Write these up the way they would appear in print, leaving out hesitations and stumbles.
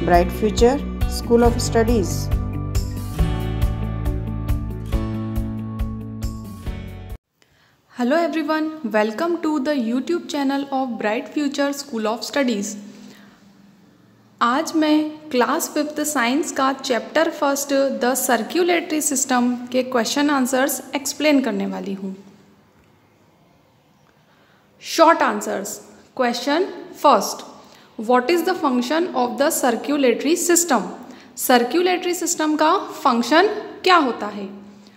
Bright Future School of Studies. Hello everyone, welcome to the YouTube channel of Bright Future School of Studies. आज मैं class 5th science का chapter first the circulatory system के question answers explain करने वाली हूँ. Short answers. Question first, what is the function of the circulatory system. Circulatory system का function क्या होता है?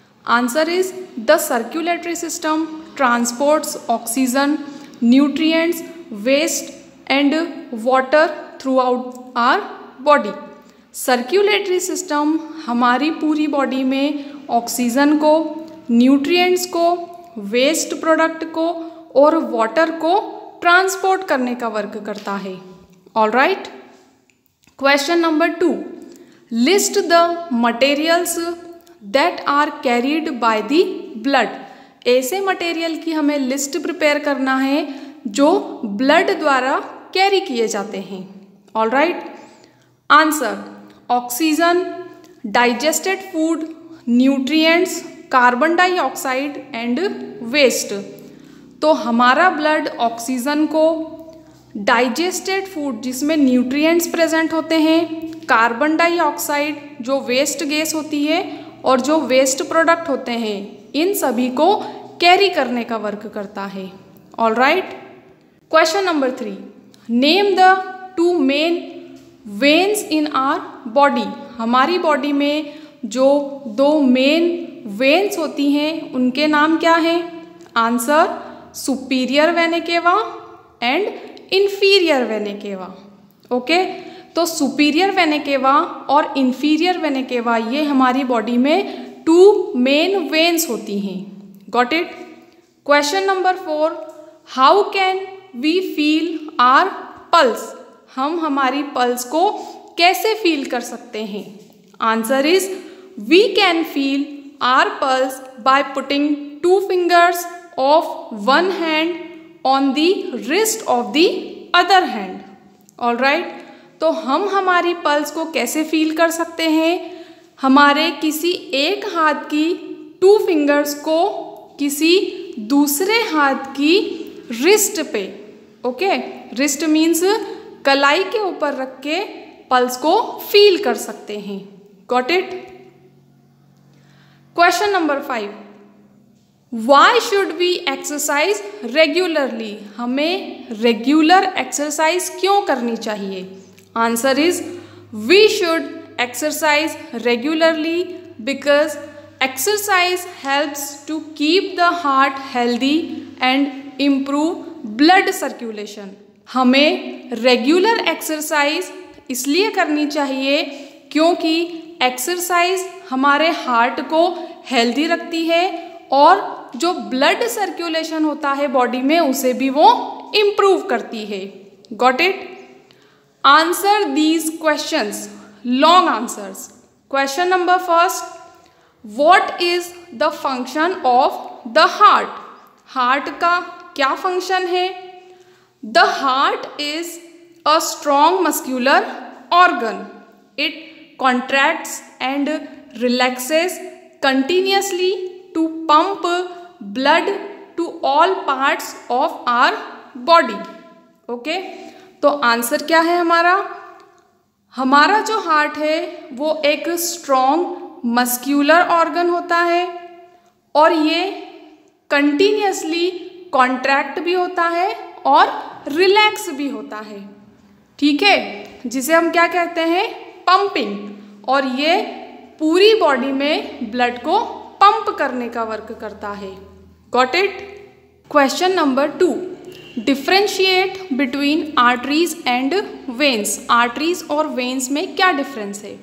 Answer is the circulatory system transports oxygen, nutrients, waste and water throughout our body. Circulatory system हमारी पूरी body में oxygen को, nutrients को, waste product को और वाटर को ट्रांसपोर्ट करने का वर्क करता है. All right. Question number 2, list the materials that are carried by the blood. ऐसे मटेरियल की हमें लिस्ट प्रिपेयर करना है जो ब्लड द्वारा कैरी किए जाते हैं. All right. Answer, oxygen, digested food, nutrients, carbon dioxide and waste. तो हमारा ब्लड ऑक्सीजन को, डाइजेस्टेड फूड जिसमें न्यूट्रिएंट्स प्रेजेंट होते हैं, कार्बन डाइऑक्साइड जो वेस्ट गैस होती है और जो वेस्ट प्रोडक्ट होते हैं, इन सभी को कैरी करने का वर्क करता है. All right. Question number 3, name the 2 main veins in our body. हमारी बॉडी में जो 2 मेन वेन्स होती हैं उनके नाम क्या हैं? Answer, superior vena cava and inferior vena cava. Okay. तो सुपीरियर वेना केवा और इंफीरियर वेना केवा ये हमारी बॉडी में 2 मेन वेन्स होती हैं. Got it. Question number 4, how can we feel our pulse. हम हमारी पल्स को कैसे फील कर सकते हैं? Answer is, we can feel our pulse by putting 2 fingers of one hand on the wrist of the other hand. All right. तो हम हमारी पल्स को कैसे फील कर सकते हैं? हमारे किसी एक हाथ की 2 fingers को किसी दूसरे हाथ की रिस्ट पे, ओके, रिस्ट मीन्स कलाई के ऊपर रख के पल्स को फील कर सकते हैं. Got it. Question number 5, why should we exercise regularly. हमें रेगुलर एक्सरसाइज क्यों करनी चाहिए? Answer is, we should exercise regularly because exercise helps to keep the heart healthy and improve blood circulation. हमें regular exercise इसलिए करनी चाहिए क्योंकि exercise हमारे हार्ट को हेल्दी रखती है और जो ब्लड सर्कुलेशन होता है बॉडी में उसे भी वो इम्प्रूव करती है. Got it. Answer these questions. Long answers. Question number 1, what is the function of the heart. Heart का क्या फंक्शन है? The heart is a strong muscular organ. It contracts and relaxes continuously to pump blood to all parts of our body. Okay. तो answer क्या है हमारा? हमारा जो heart है वो एक स्ट्रॉन्ग मस्क्यूलर ऑर्गन होता है और ये कंटिन्यूअसली कॉन्ट्रैक्ट भी होता है और रिलैक्स भी होता है. ठीक है, जिसे हम क्या कहते हैं? पंपिंग. और ये पूरी बॉडी में ब्लड को पंप करने का वर्क करता है. Got it. Question number 2, differentiate between arteries and veins. Arteries और वेन्स में क्या डिफरेंस है?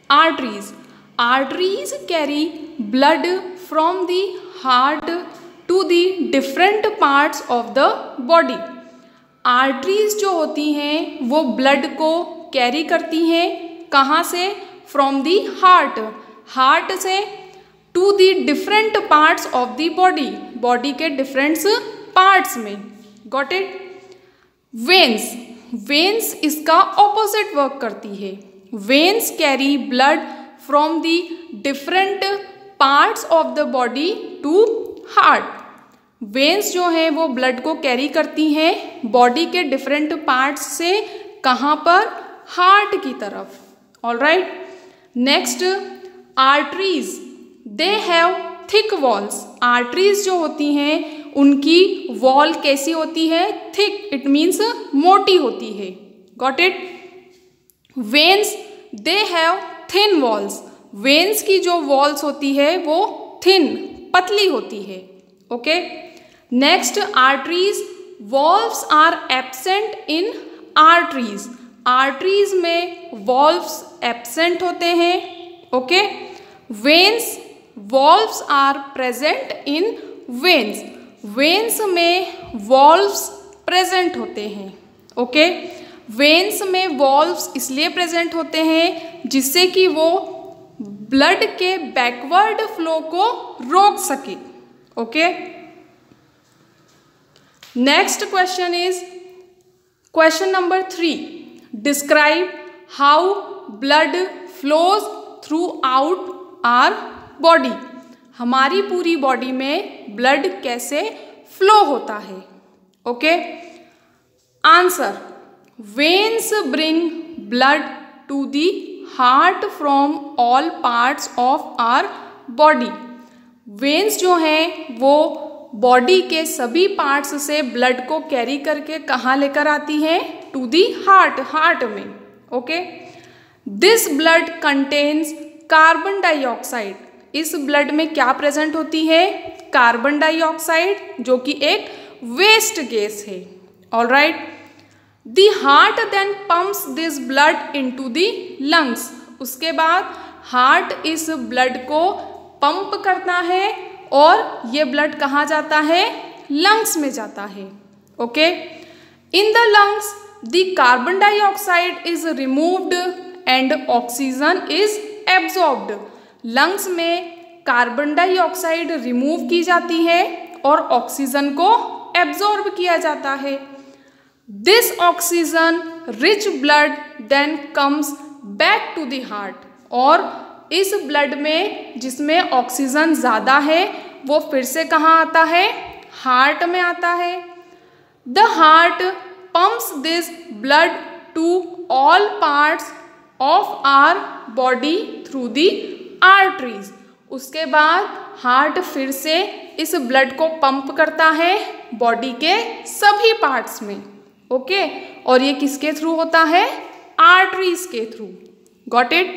Arteries carry blood from the heart to the different parts of the body. Arteries जो होती हैं वो ब्लड को कैरी करती हैं. कहाँ से? From the heart. हार्ट से to the different parts of the body. Body के डिफरेंट पार्ट्स में. Got it. वेन्स. वेन्स इसका ऑपोजिट वर्क करती है. Veins carry blood from the different parts of the body to heart. Veins जो हैं वो blood को कैरी करती हैं बॉडी के डिफरेंट पार्ट्स से, कहाँ पर? हार्ट की तरफ। Alright, next arteries, they have thick walls. Arteries जो होती हैं उनकी वॉल कैसी होती है? थिक, इट मीन्स मोटी होती है। Got it? Veins they have thin walls. Veins की जो वॉल्स होती है वो थिन, पतली होती है। Okay, next arteries, valves are absent in arteries. Arteries में वॉल्व्स एब्सेंट होते हैं। Okay, veins, valves are present in veins. Veins में वॉल्व्स प्रेजेंट होते हैं। ओके, वेन्स में वॉल्व्स इसलिए प्रेजेंट होते हैं जिससे कि वो ब्लड के बैकवर्ड फ्लो को रोक सके। Okay, next question is question number 3, describe how blood flows throughout our body. हमारी पूरी बॉडी में ब्लड कैसे फ्लो होता है? Okay, answer, veins bring blood to the heart from all parts of our body. Veins जो हैं वो body के सभी पार्ट्स से ब्लड को कैरी करके कहाँ लेकर आती हैं? टू दी हार्ट, हार्ट में। Okay, this blood contains carbon dioxide. इस ब्लड में क्या प्रेजेंट होती है? कार्बन डाइऑक्साइड, जो कि एक वेस्ट गैस है। Alright, the heart then pumps this blood into the lungs. उसके बाद हार्ट इस ब्लड को पंप करता है और ये ब्लड कहाँ जाता है? लंग्स में जाता है। Okay, in the lungs the carbon dioxide is removed and oxygen is absorbed. Lungs में कार्बन डाइऑक्साइड रिमूव की जाती है और ऑक्सीजन को एब्जॉर्ब किया जाता है। This oxygen rich blood then comes back to the heart. और इस ब्लड में जिसमें ऑक्सीजन ज़्यादा है वो फिर से कहाँ आता है? हार्ट में आता है। The heart pumps this blood to all parts of our body through the arteries. उसके बाद हार्ट फिर से इस ब्लड को पंप करता है बॉडी के सभी पार्ट्स में। ओके, और ये किसके थ्रू होता है? आर्टरीज के through. Got it?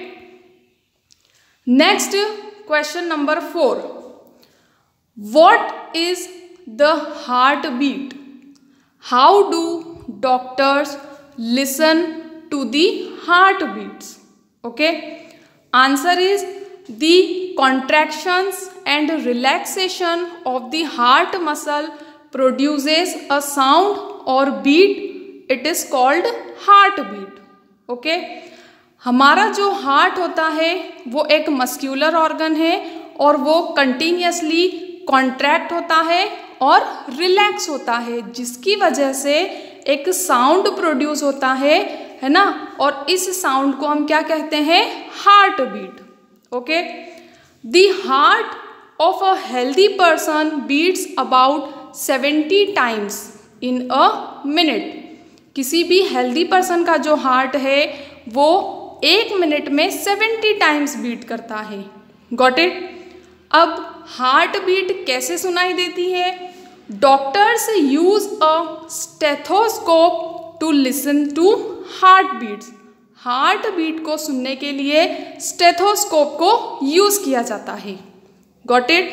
Next question number 4, what is the heart beat? How do doctors listen to the heart beats? Okay, answer is the contractions and relaxation of the heart muscle produces a sound और beat, it is called heart beat. Okay, हमारा जो heart होता है वो एक muscular organ है और वो कंटिन्यूसली कॉन्ट्रैक्ट होता है और रिलैक्स होता है, जिसकी वजह से एक साउंड प्रोड्यूस होता है ना। और इस साउंड को हम क्या कहते हैं? Heart beat. Okay, the heart of a healthy person beats about 70 times in a minute. किसी भी हेल्दी पर्सन का जो हार्ट है वो 1 मिनट में 70 टाइम्स बीट करता है। Got it? अब हार्ट बीट कैसे सुनाई देती है? Doctors use a stethoscope to listen to heart beats. Heart beat को सुनने के लिए स्टेथोस्कोप को यूज किया जाता है। Got it?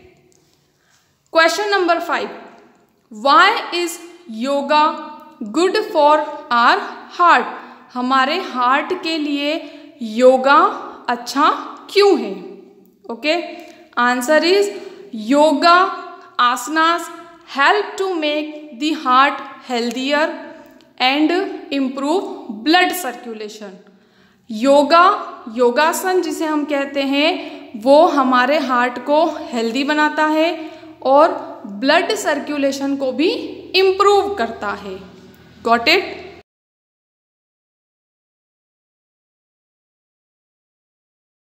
Question number 5, why is yoga good for our heart? हमारे हार्ट के लिए योगा अच्छा क्यों है? Okay, answer is yoga asanas help to make the heart healthier and improve blood circulation. योगासन जिसे हम कहते हैं वो हमारे हार्ट को हेल्दी बनाता है और ब्लड सर्कुलेशन को भी इम्प्रूव करता है। Got it?